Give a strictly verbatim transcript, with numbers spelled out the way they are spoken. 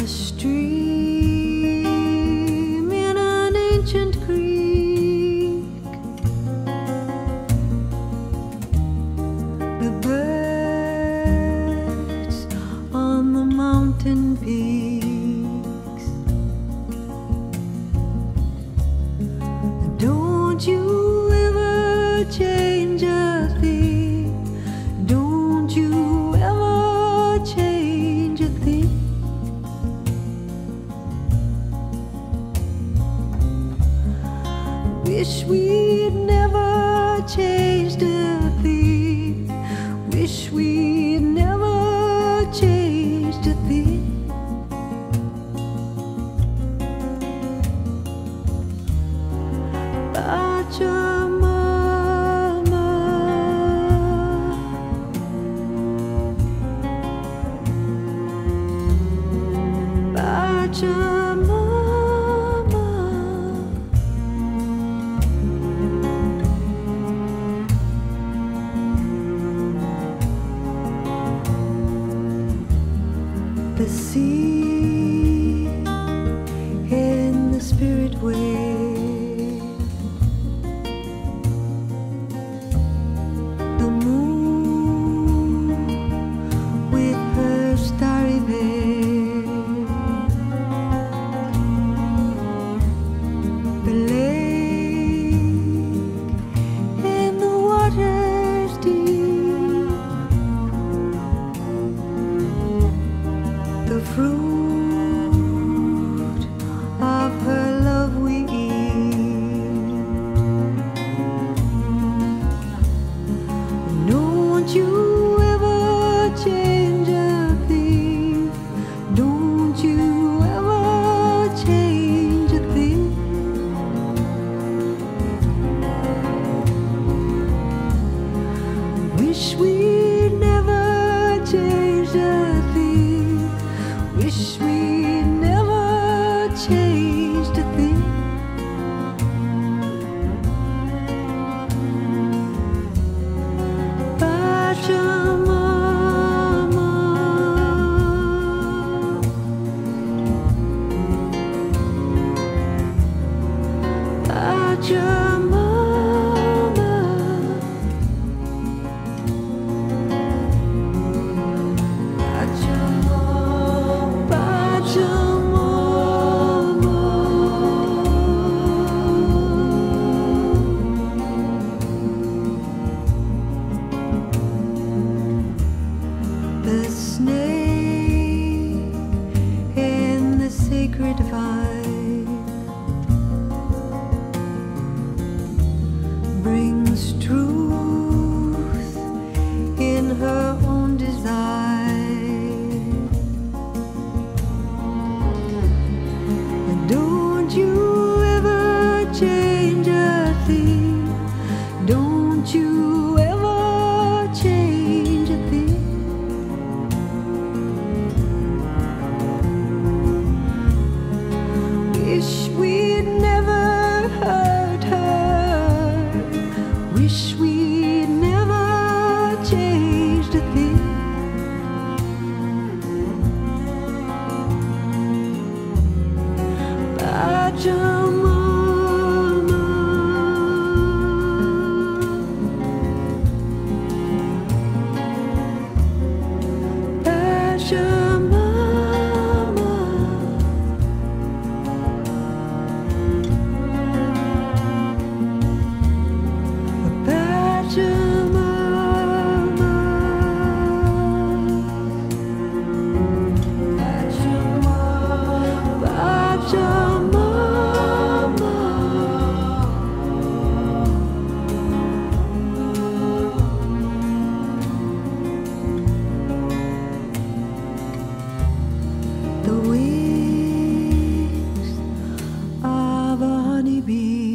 stream in an ancient creek. The birds on the mountain peaks. Don't you ever change a thing. Don't you ever change a thing. Wish we'd never changed a thing. Wish we'd never changed a thing. Pachamama, Pachamama. The sea in the spirit wave. The moon with her starry veil. The lake and the waters deep. The fruit of her love we eat. Don't you ever change a thing. Don't you ever change a thing. Wish we'd never changed a thing. Wish we'd never changed a thing. Pachamama, Pachamama. The snake and the sacred vine brings truth in her own design. Don't you ever change a thing. Don't you ever change a thing. Wish we'd never hurt her. Wish we'd never changed a thing. Pachamama, Pachamama. The wings of a honeybee.